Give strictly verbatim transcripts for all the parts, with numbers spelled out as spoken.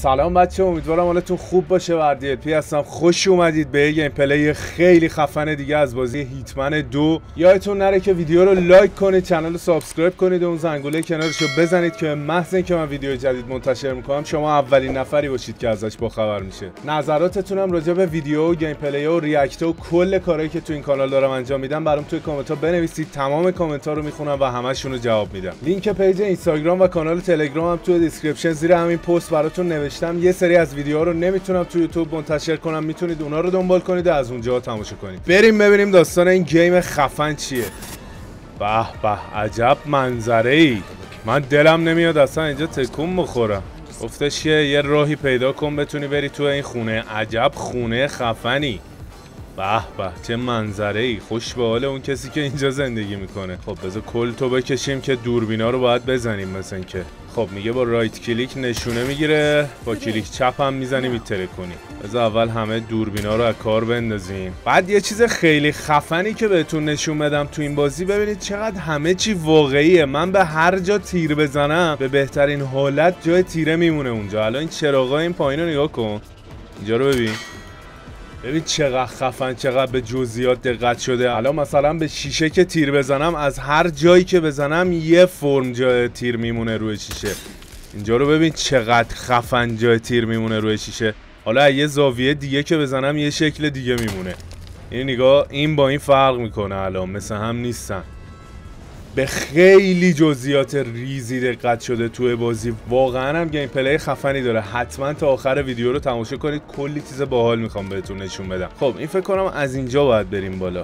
سلام بچه، امیدوارم حالتون خوب باشه. وردی پی هستم، خوش اومدید به گیم پلی خیلی خفن دیگه از بازی هیتمن دو. یادتون نره که ویدیو رو لایک کنید، کانال رو سابسکرایب کنید و اون زنگوله کنارش رو بزنید که محض اینکه من ویدیو جدید منتشر میکنم شما اولین نفری باشید که ازش باخبر میشه. نظراتتون هم راجع به ویدیو و گیم پلی و ریاکت و کل کارهایی که تو این کانال دارم انجام میدم برام توی کامنت ها بنویسید. تمام کامنت ها رو میخونم و همشون رو جواب میدم. لینک پیج اینستاگرام و کانال تلگرام هم تو دیسکریپشن زیر همین پست براتون نوشتم. یه سری از ویدیوها رو نمیتونم تو یوتیوب منتشر کنم، میتونید اونا رو دنبال کنید و از اونجا تماشا کنید. بریم ببینیم داستان این گیم خفن چیه. به به، عجب منظره ای. من دلم نمیاد اصلا اینجا تکون بخورم. گفتش که یه راهی پیدا کن بتونی بری تو این خونه. عجب خونه خفنی. به به، چه منظره ای. خوش به حال اون کسی که اینجا زندگی میکنه. خب بذار کلتو بکشیم که دوربینا رو باید بزنیم مثلا که. خب میگه با رایت کلیک نشونه میگیره، با کلیک چپ هم میزنی میتره کنی. بذار اول همه دوربینا رو از کار بندازیم. بعد یه چیز خیلی خفنی که بهتون نشون بدم تو این بازی، ببینید چقدر همه چی واقعیه. من به هر جا تیر بزنم به بهترین حالت جای تیره میمونه اونجا. الان این چراغای این پایین رو نگاه کن، اینجا رو ببین. ببین چقدر خفن، چقدر به جزئیات دقت شده. الان مثلا به شیشه که تیر بزنم، از هر جایی که بزنم یه فرم جای تیر میمونه روی شیشه. اینجا رو ببین چقدر خفن جای تیر میمونه روی شیشه. حالا یه زاویه دیگه که بزنم یه شکل دیگه میمونه. این نگاه، این با این فرق میکنه. الان مثل هم نیستن. به خیلی جزئیات ریزی دقت شده توی بازی. واقعا هم گیم پلی خفنی داره. حتما تا آخر ویدیو رو تماشا کنید، کلی چیز باحال میخوام بهتون نشون بدم. خب این فکر کنم از اینجا باید بریم بالا.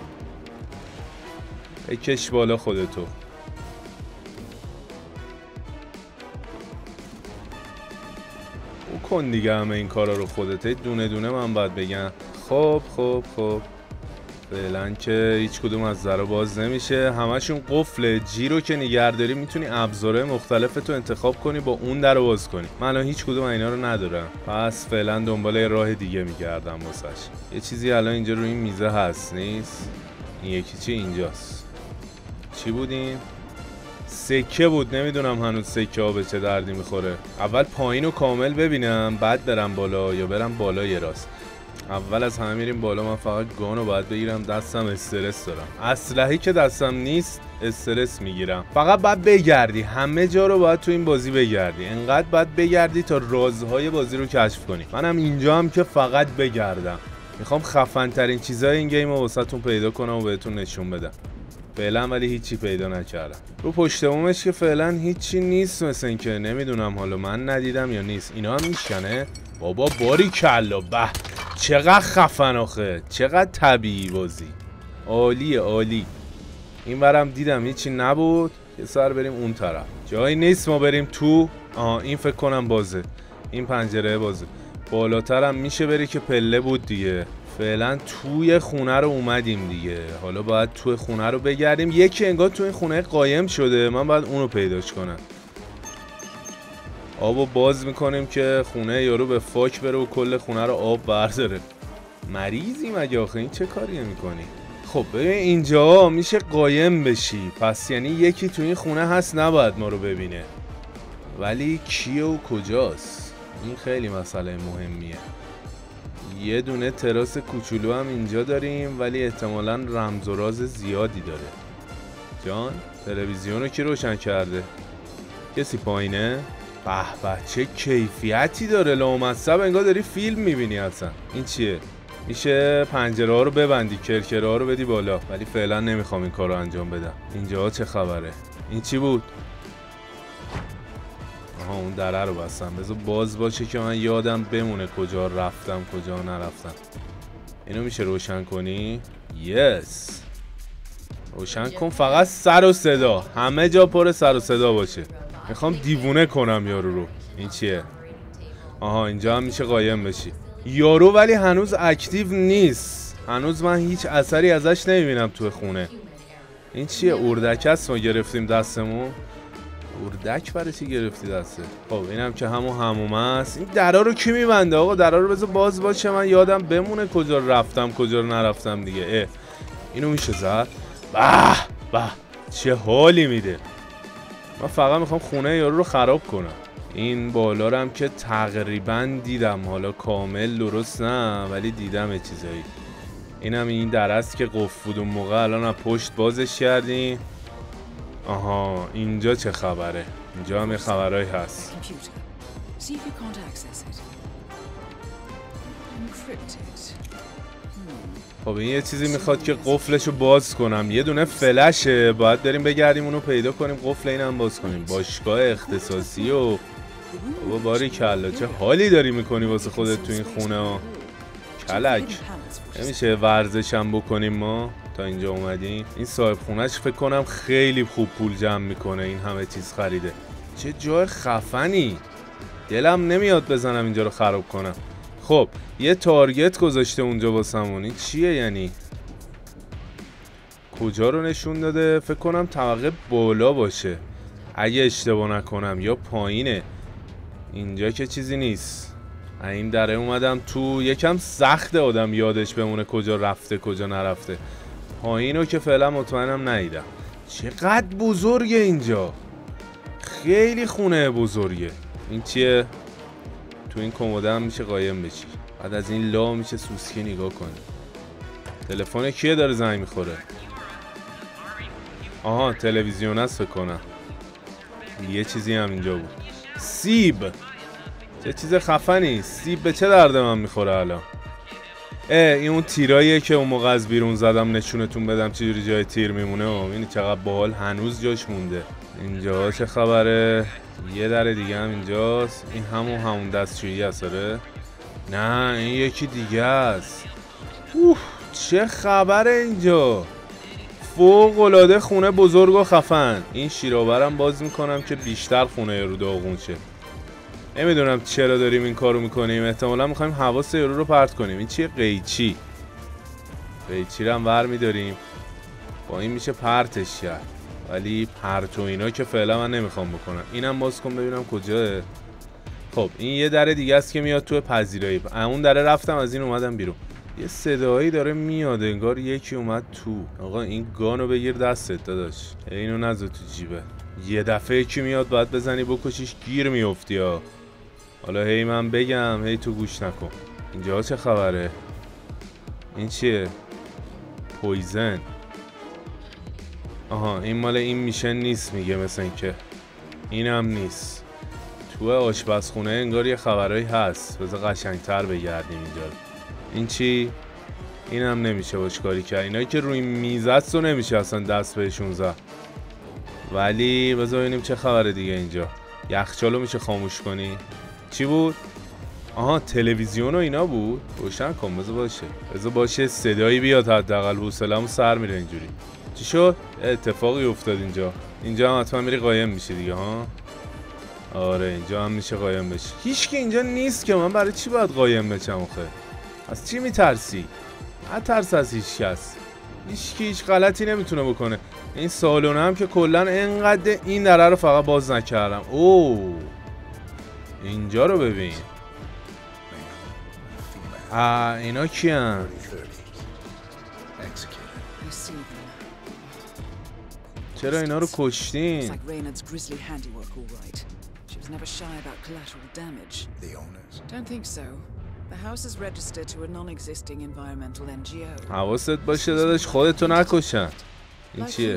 بکش بالا خودتو. او کن دیگه همه این کارا رو خودت. دونه دونه من باید بگم. خب خب خب فعلا که هیچ کدوم از درا باز نمیشه، همشون قفله. جی رو که نگهداری میتونی ابزارهای مختلف تو انتخاب کنی با اون در رو باز کنی. من الان هیچ کدوم اینا رو ندارم، پس فعلا دنبال راه دیگه میگردم واسش. یه چیزی الان اینجا روی این میزه هست نیست؟ این یکی چی اینجاست؟ چی بود این؟ سکه بود. نمیدونم هنوز سکه ها به چه دردی میخوره. اول پایین رو کامل ببینم بعد برم بالا، یا برم بالا یه راست. اول از همه میریم بالا. من فقط گانو باید بگیرم، دستم استرس دارم. اسلحه‌ای که دستم نیست استرس میگیرم. فقط باید بگردی، همه جا رو باید تو این بازی بگردی. انقدر باید بگردی تا رازهای بازی رو کشف کنی. منم اینجا هم که فقط بگردم. میخوام خفن ترین چیزای این گیم رو واسهتون پیدا کنم و بهتون نشون بدم. فعلا ولی هیچی پیدا نکردم. رو پشت بومش که فعلا هیچی نیست مثل این که. نمیدونم حالا من ندیدم یا نیست. اینا هم میشکنه. بابا باری کلا. به چقدر خفن آخه، چقدر طبیعی بازی. عالیه عالی. این ورم دیدم هیچی نبود که سر بریم اون طرف. جایی نیست ما بریم تو. آها این فکر کنم بازه. این پنجره بازه. بالاترم میشه بری که پله بود دیگه. فعلا توی خونه رو اومدیم دیگه. حالا باید توی خونه رو بگردیم. یکی انگار توی این خونه قایم شده، من باید اونو پیداش کنم. آبو باز میکنیم که خونه یارو به فاک بره و کل خونه رو آب برداره. مریضی مگه آخه؟ این چه کاریه میکنی؟ خب ببین اینجا میشه قایم بشی، پس یعنی یکی تو این خونه هست نباید ما رو ببینه. ولی کیه و کجاست؟ این خیلی مسئله مهمیه. یه دونه تراس کوچولو هم اینجا داریم ولی احتمالاً رمز و راز زیادی داره. جان تلویزیون رو کی روشن کرده؟ کسی پایینه؟ به به چه کیفیتی داره. لامصب انگار داری فیلم میبینی اصلا. این چیه؟ میشه پنجره ها رو ببندی، کرکره ها رو بدی بالا. ولی فعلا نمیخوام این کار رو انجام بدم. اینجا چه خبره؟ این چی بود؟ آها اون دره رو بستم. بذار باز باشه که من یادم بمونه کجا رفتم کجا نرفتم. اینو میشه روشن کنی؟ یس روشن کن. فقط سر و صدا، همه جا پر سر و صدا باشه. میخوام دیوونه کنم یارو رو. این چیه؟ آها اینجا هم میشه قایم بشی. یارو ولی هنوز اکتیو نیست. هنوز من هیچ اثری ازش نمیبینم توی خونه. این چیه؟ اردک است ما گرفتیم دستمون. اردک برای چی گرفتی دسته؟ خب اینم که همون هموم است. این درا رو کی میبنده آقا؟ درا رو بذار باز باشه من یادم بمونه کجا رفتم کجا رو نرفتم دیگه. اه. اینو میشه زد. به به چه حالی میده. من فقط میخوام خونه یارو رو خراب کنم. این بالا رو هم که تقریبا دیدم، حالا کامل درست نه ولی دیدم یه چیزایی. اینم این در است که قفل بود اون موقع، الان از پشت بازش کردیم. آها اینجا چه خبره؟ اینجا هم یه خبرهایی هست. خب این یه چیزی میخواد که قفلشو باز کنم. یه دونه فلشه، باید بریم بگردیم اونو پیدا کنیم، قفل اینم باز کنیم. باشگاه اختصاصی و بابا باری کلا چه حالی داری میکنی واسه خودت تو این خونه ها کلک. نمیشه ورزش هم بکنیم ما تا اینجا اومدیم؟ این صاحب خونهش فکر کنم خیلی خوب پول جمع میکنه، این همه چیز خریده. چه جای خفنی، دلم نمیاد بزنم اینجا رو خراب کنم. خب یه تارگت گذاشته اونجا واسمون، این چیه یعنی؟ کجا رو نشون داده؟ فکر کنم طبقه بالا باشه اگه اشتباه نکنم، یا پایینه. اینجا که چیزی نیست. این دره اومدم تو، یکم سخته آدم یادش بمونه کجا رفته کجا نرفته. پایینو که فعلا مطمئنم ندیدم. چقدر بزرگه اینجا، خیلی خونه بزرگه. این چیه؟ تو این کموده هم میشه قایم بشی، بعد از این لا میشه سوسکی نگاه کنی. تلفن کیه داره زنگ میخوره؟ آها تلویزیون است فکر کنم. یه چیزی هم اینجا بود. سیب، چه چیز خفنی. سیب به چه درد من میخوره الان؟ اه این اون تیراییه که اون موقع از بیرون زدم نشونتون بدم چجوری جای تیر میمونه. این چقدر باحال هنوز جاش مونده. اینجا چه خبره؟ یه در دیگه هم اینجاست. این همون همون دستشویی هست. آره نه این یکی دیگه است. اوه چه خبره اینجا، فوق العاده خونه بزرگ و خفن. این شیرآورم باز میکنم که بیشتر خونه رو داغون شه. نمیدونم چرا داریم این کارو میکنیم، احتمالا میخوایم حواس یارو رو پرت کنیم. این چیه؟ قیچی. قیچی رو هم ور میداریم، با این میشه پرتش کرد، ولی پرت و اینا که فعلا من نمیخوام بکنم. اینم باز کن ببینم کجاه. خب این یه در دیگه است که میاد تو پذیرایی. اون در رفتم از این اومدم بیرون. یه صدایی داره میاد انگار یکی اومد تو. آقا این گانو بگیر دستت داداش، اینو نذار تو جیبه. یه دفعه یکی میاد باید بزنی بکشیش، گیر میافتی ها. حالا هی من بگم هی تو گوش نکن. اینجا چه خبره؟ این چیه؟ پویزن. آها این مال این میشن نیست میگه، مثل این که اینم نیست. تو آشپزخونه انگار یه خبرایی هست، بذار قشنگتر بگردیم اینجا. این چی؟ اینم نمیشه باش کاری کرد. اینایی که روی میز است و نمیشه اصلا دست بهشون زد. ولی بذار ببینیم چه خبره دیگه. اینجا یخچالو میشه خاموش کنی. چی بود؟ آها تلویزیون و اینا بود. روشن کن بذار باشه، بذار باشه صدایی بیاد حداقل، حوصله‌مو سر میره اینجوری. چی شد؟ اتفاقی افتاد اینجا. اینجا هم حتما میری قایم میشه دیگه ها. آره اینجا هم میشه قایم بشی. هیچکی اینجا نیست که من برای چی باید قایم بشم آخه؟ از چی میترسی؟ نترس از هیچ کس. هیچکی هیچ غلطی نمیتونه بکنه. این سالونه هم که کلا انقدر این دره رو فقط باز نکردم. اوه اینجا رو ببین. آه اینا کیان؟ چرا اینا رو کشتین؟ حواست باشه داداش خودتو نکشن. این چیه؟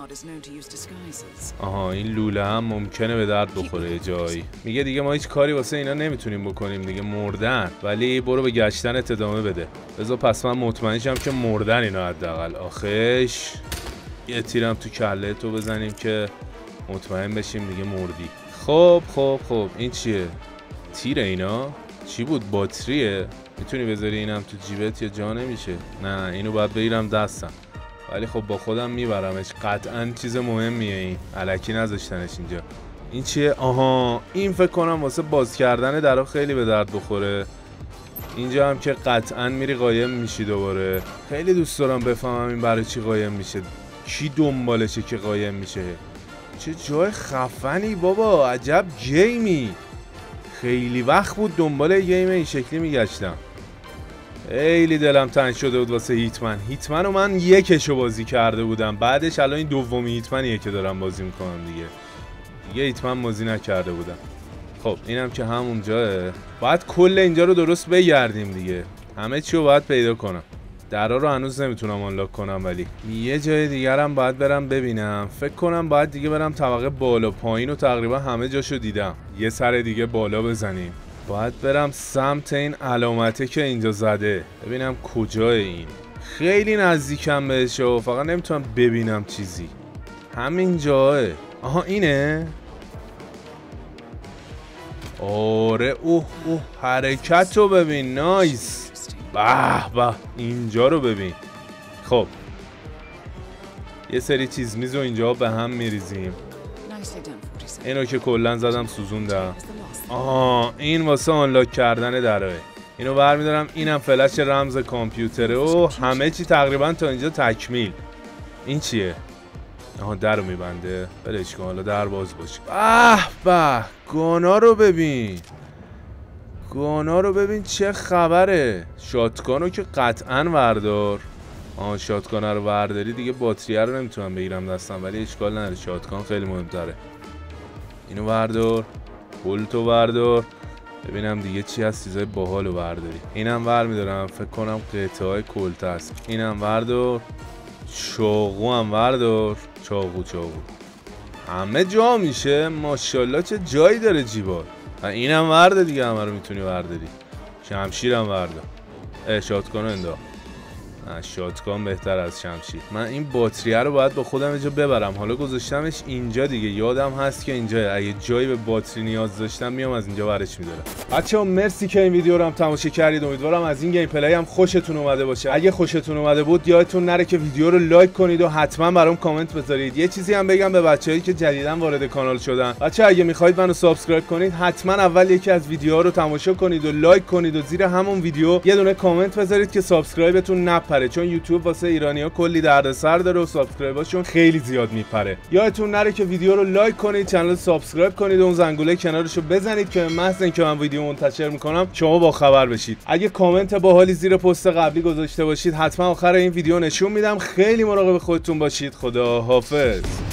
آها این لوله هم ممکنه به درد بخوره یه جایی. میگه دیگه ما هیچ کاری واسه اینا نمیتونیم بکنیم دیگه، مردن. ولی برو به گشتن ادامه بده. بذار پس من مطمئن شم که مردن اینا حداقل. آخش یه تیرم تو کله تو بزنیم که مطمئن بشیم دیگه مردی. خب خب خب این چیه؟ تیر اینا چی بود؟ باتریه؟ میتونی بذاری اینم تو جیبت یا جا نمیشه؟ نه اینو باید بگیرم دستم، ولی خب با خودم میبرمش. قطعا چیز مهمیه این، الکی نذاشتنش اینجا. این چیه؟ آها این فکر کنم واسه باز کردن درا خیلی به درد بخوره. اینجا هم که قطعا میری قایم میشی دوباره. خیلی دوست دارم بفهمم این برای چی قایم میشه، کی دنبالشه که قایم میشه. چه جای خفنی بابا، عجب گیمی. خیلی وقت بود دنبال گیم این شکلی میگشتم. خیلی دلم تنگ شده بود واسه هیتمن. هیتمن رو من یکشو بازی کرده بودم، بعدش الان این دومی هیتمنیه که دارم بازی میکنم دیگه. دیگه هیتمن بازی نکرده بودم. خب اینم که همونجاه. باید کل اینجا رو درست بگردیم دیگه. همه چی رو باید پیدا کنم. درا رو هنوز نمیتونم آنلاک کنم، ولی یه جای دیگر هم باید برم ببینم. فکر کنم باید دیگه برم طبقه بالا پایین و تقریبا همه جاشو دیدم. یه سر دیگه بالا بزنیم. باید برم سمت این علامته که اینجا زده ببینم کجای این. خیلی نزدیکم بهش و فقط نمیتونم ببینم چیزی. همین جاه. آها اینه. آره اوه اوه حرکت رو ببین. نایس. به به اینجا رو ببین. خب یه سری چیز میز و اینجا به هم میریزیم. اینو که کلن زدم سوزوندم. آها این واسه آنلاک کردن دراه. اینو برمیدارم. اینم فلش رمز کامپیوتره و همه چی تقریبا تا اینجا تکمیل. این چیه؟ آها در رو میبنده. بلش کن حالا در باز باشه. به به گانا رو ببین. گانا رو ببین چه خبره. شاتگانو که قطعا وردار. آها شاتگان رو ورداری دیگه باتریه رو نمیتونم بگیرم دستم، ولی اشکال نداره شاتگان خیلی مهمتره. اینو وردار. پولتو وردار. ببینم دیگه چی هست چیزای باحالو برداری. اینم ور میدارم. فکر کنم قطعه های کلت است. اینم وردار. چاقو هم وردار. چاقو چاقو همه جا میشه. ماشاءالله چه جایی داره جیبات. اینم ورده دیگه، همه رو میتونی ورداری. شمشیرم وردار. اه شاتگانو انداخت. نه شاتگان بهتر از شمشیر. من این باتریه رو باید با خودم اینجا ببرم. حالا گذاشتمش اینجا دیگه. یادم هست که اینجا اگه جایی به باتری نیاز داشتم میام از اینجا ورش میدارم. بچه‌ها مرسی که این ویدیو رو هم تماشا کردید. امیدوارم از این گیم پلی هم خوشتون اومده باشه. اگه خوشتون اومده بود یادتون نره که ویدیو رو لایک کنید و حتما برام کامنت بذارید. یه چیزی هم بگم به بچه‌هایی که جدیداً وارد کانال شدن. بچه‌ها اگه می‌خواید منو سابسکرایب کنید حتما اول یکی از ویدیوها رو تماشا کنید و لایک کنید و زیر همون ویدیو یه دونه کامنت بذارید که سابسکرایبتون نپره، چون یوتیوب واسه ایرانی‌ها کلی دردسر داره و سابسکرایباشون خیلی زیاد میپره. یادتون نره که ویدیو رو لایک کنید، کانال سابسکرایب کنید و اون زنگوله کنارشو بزنید که محض اینکه من ویدیو منتشر میکنم شما با خبر بشید. اگه کامنت باحالی زیر پست قبلی گذاشته باشید حتما آخر این ویدیو نشون میدم. خیلی مراقب خودتون باشید. خدا حافظ.